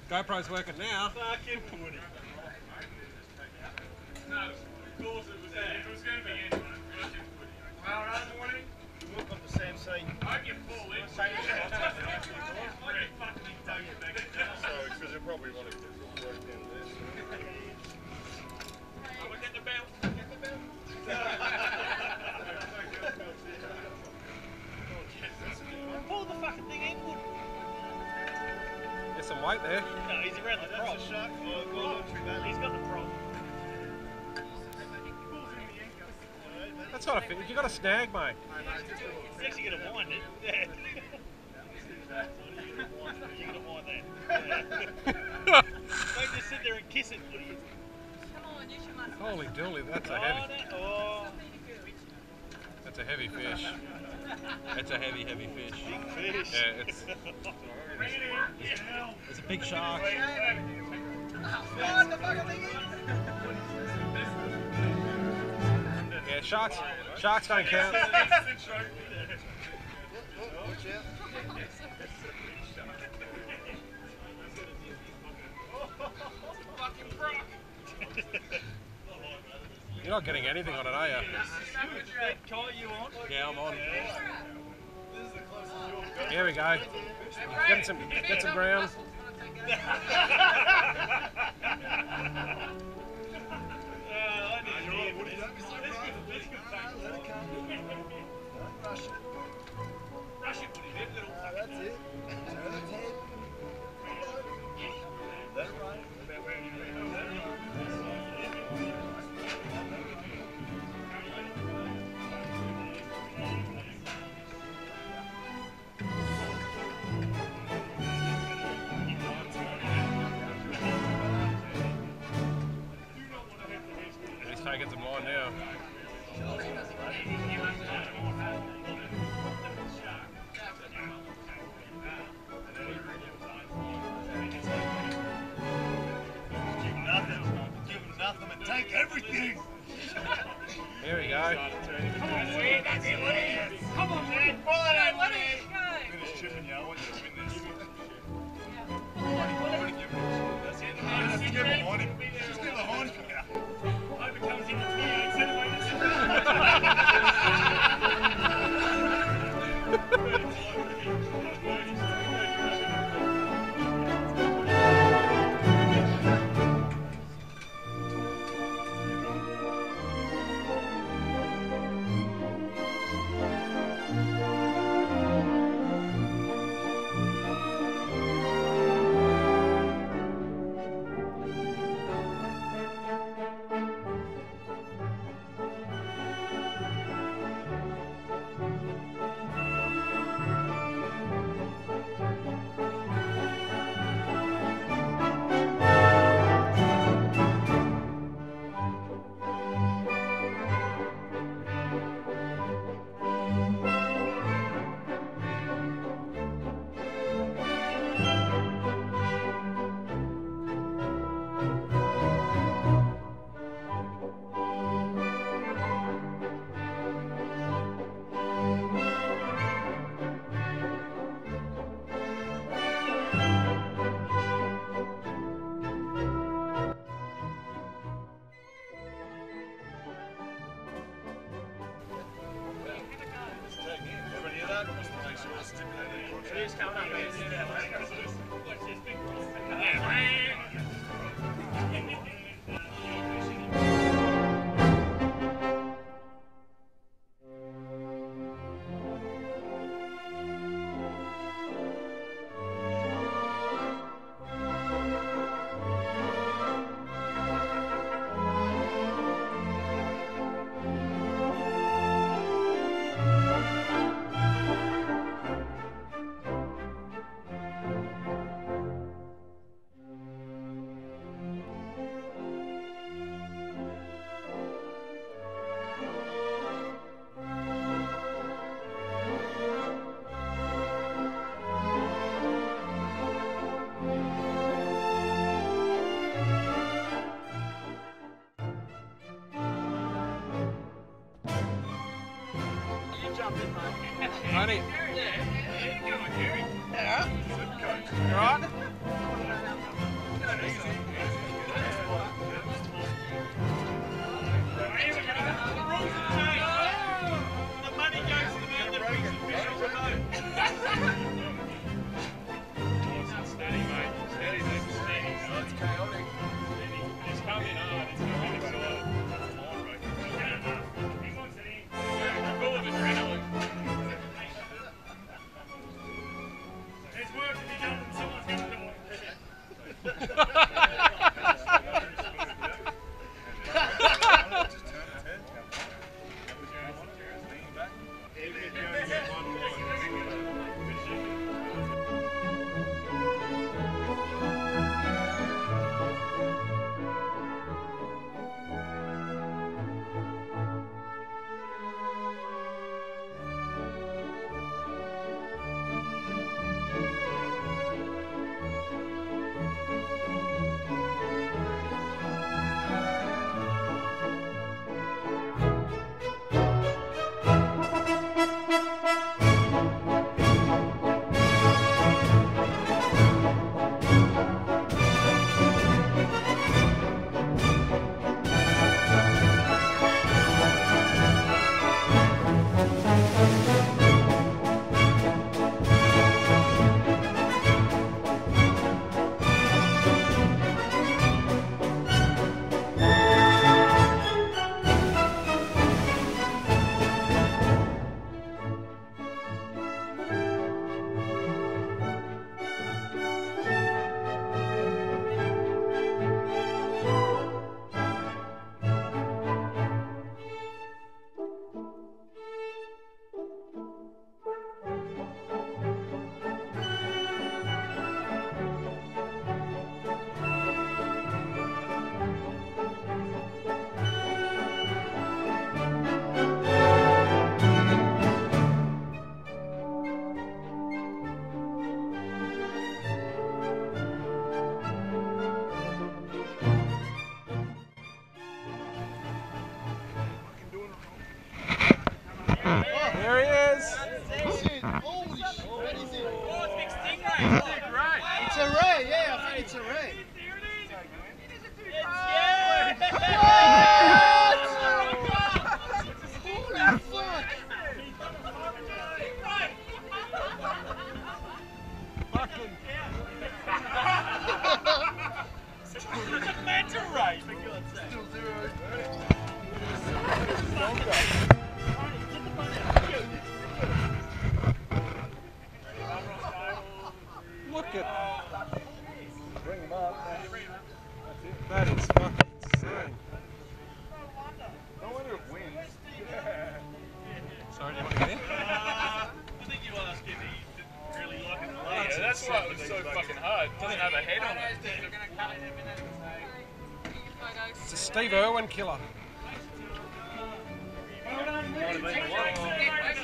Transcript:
GoPro's working now. Fucking put it. No, of course it was there. If it was going to be anyone, fucking put it. Well, right morning. Look on the Sam C. I hope you fall in. Say it. Really fucking don't back it down. So, because you probably want to work down this. Oh, get the belt. Get the belt. Pull the fucking thing inward. There's some weight there. No, he's around the prop. That's a shark. He's got the prop. That's not a fish. You got a snag, mate. He's actually going to wind it. Yeah. You're going to wind that. Yeah. Don't just sit there and kiss it. Holy dooly, that's a heavy. Oh, That's a heavy fish. It's a heavy fish. big fish. Yeah, it's a big shark. Yeah, sharks don't count. You're not getting anything on it, are you? You on? Yeah, I'm on. Here we go. Get some ground. That's it. Turn its head. That's right. He's taking some line now. Give him nothing and take everything. Here we go. Come on, Woody. That's it, Woody. Come on, man. Pull it out, Woody. Finish chipping, yeah. I want you to win this. That's it. Just get behind him. Just get behind him. I hope it comes in at 28 centimetres. He's coming up, man. Yeah, man. Honey. Yeah, you go on, Jerry. Yeah. Right? a ray, yeah, I think it's a ray. Holy fuck! Fucking. It's a manta ray, for God's sake. Still zero. Look at. Bring him up. That is fucking insane. No wonder it wins. Sorry, do you want to get in? I think you asked if he really like it. Yeah, that's why it was so fucking hard. It doesn't have a head on it. It's a Steve Irwin killer. Might have been the one.